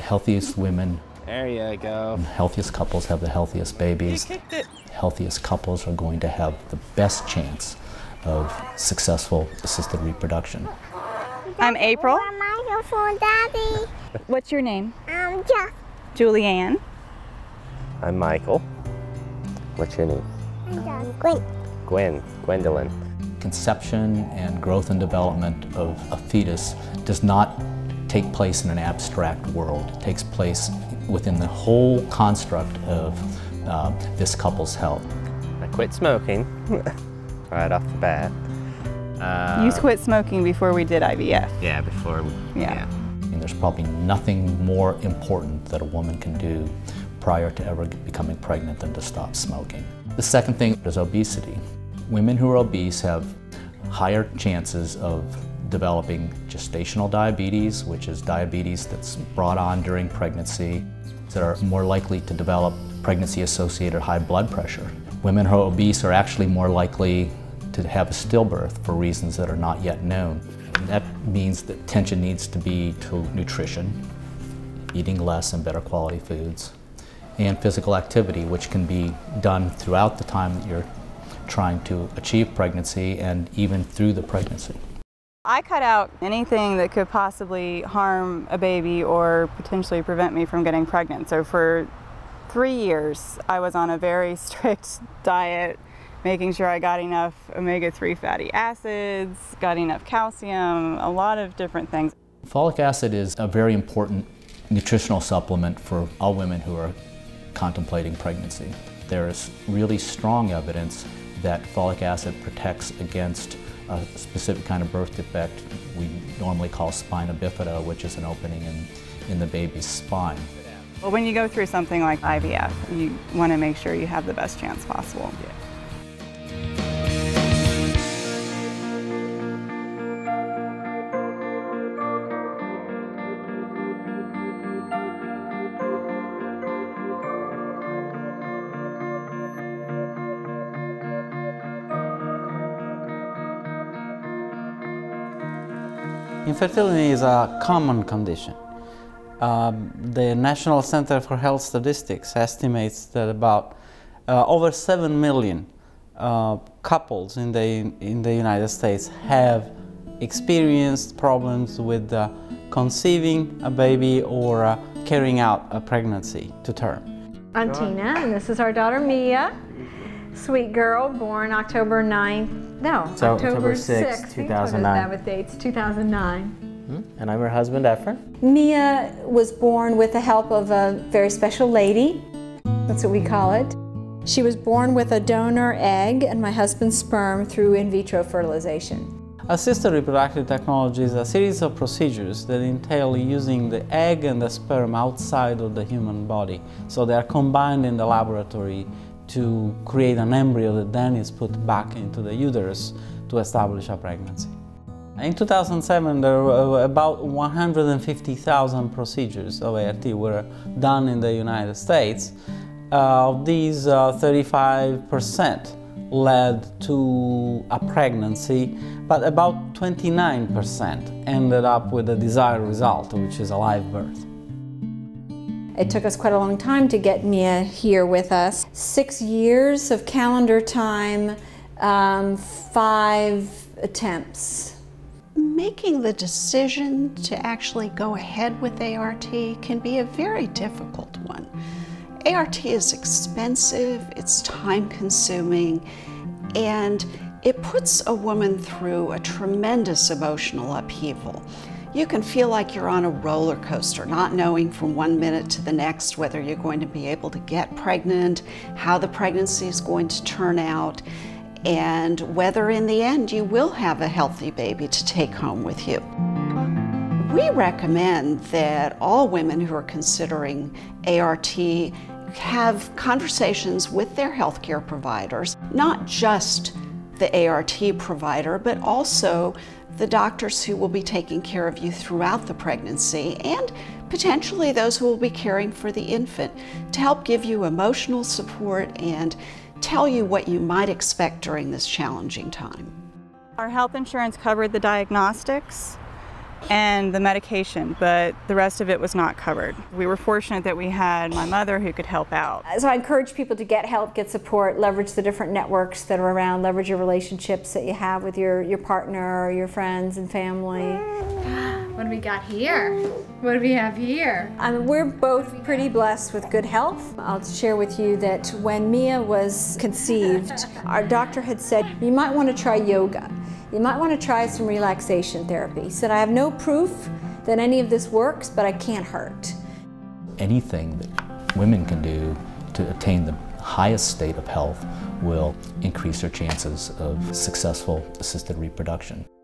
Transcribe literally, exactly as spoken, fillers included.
healthiest women, there you go. healthiest couples have the healthiest babies. You kicked it. Healthiest couples are going to have the best chance of successful assisted reproduction. I'm April. For Daddy. What's your name? Um, Jeff. Julianne. I'm Michael. What's your name? I'm Gwen. Gwen. Gwendolyn. Conception and growth and development of a fetus does not take place in an abstract world. It takes place within the whole construct of uh, this couple's health. I quit smoking right off the bat. Uh, You quit smoking before we did I V F. Yeah, before. Yeah. yeah. And there's probably nothing more important that a woman can do prior to ever becoming pregnant than to stop smoking. The second thing is obesity. Women who are obese have higher chances of developing gestational diabetes, which is diabetes that's brought on during pregnancy, that are more likely to develop pregnancy-associated high blood pressure. Women who are obese are actually more likely to have a stillbirth for reasons that are not yet known. And that means that attention needs to be to nutrition, eating less and better quality foods, and physical activity, which can be done throughout the time that you're trying to achieve pregnancy and even through the pregnancy. I cut out anything that could possibly harm a baby or potentially prevent me from getting pregnant. So for three years, I was on a very strict diet, making sure I got enough omega three fatty acids, got enough calcium, a lot of different things. Folic acid is a very important nutritional supplement for all women who are contemplating pregnancy. There is really strong evidence that folic acid protects against a specific kind of birth defect we normally call spina bifida, which is an opening in, in the baby's spine. Well, when you go through something like I V F, you want to make sure you have the best chance possible. Yeah. Infertility is a common condition. Um, the National Center for Health Statistics estimates that about uh, over seven million uh, couples in the, in the United States have experienced problems with uh, conceiving a baby or uh, carrying out a pregnancy to term. I'm Tina, and this is our daughter Mia. Sweet girl, born October ninth, no, So, October October sixth, two thousand nine. That with dates, two thousand nine. Mm-hmm. And I'm her husband, Efren. Mia was born with the help of a very special lady. That's what we call it. She was born with a donor egg and my husband's sperm through in vitro fertilization. Assisted reproductive technology is a series of procedures that entail using the egg and the sperm outside of the human body. So they are combined in the laboratory to create an embryo that then is put back into the uterus to establish a pregnancy. In two thousand seven, there were about one hundred fifty thousand procedures of A R T were done in the United States. Uh, of these, uh, thirty-five percent led to a pregnancy, but about twenty-nine percent ended up with the desired result, which is a live birth. It took us quite a long time to get Mia here with us. Six years of calendar time, um, five attempts. Making the decision to actually go ahead with A R T can be a very difficult one. A R T is expensive, it's time-consuming, and it puts a woman through a tremendous emotional upheaval. You can feel like you're on a roller coaster, not knowing from one minute to the next whether you're going to be able to get pregnant, how the pregnancy is going to turn out, and whether in the end you will have a healthy baby to take home with you. We recommend that all women who are considering A R T have conversations with their healthcare providers, not just the A R T provider, but also the doctors who will be taking care of you throughout the pregnancy, and potentially those who will be caring for the infant, to help give you emotional support and tell you what you might expect during this challenging time. Our health insurance covered the diagnostics, and the medication, but the rest of it was not covered. We were fortunate that we had my mother who could help out. So I encourage people to get help, get support, leverage the different networks that are around, leverage your relationships that you have with your, your partner or your friends and family. What do we got here? What do we have here? I mean, we're both pretty blessed with good health. I'll share with you that when Mia was conceived, our doctor had said, you might want to try yoga. You might want to try some relaxation therapy. He said, I have no proof that any of this works, but I can't hurt. Anything that women can do to attain the highest state of health will increase their chances of successful assisted reproduction.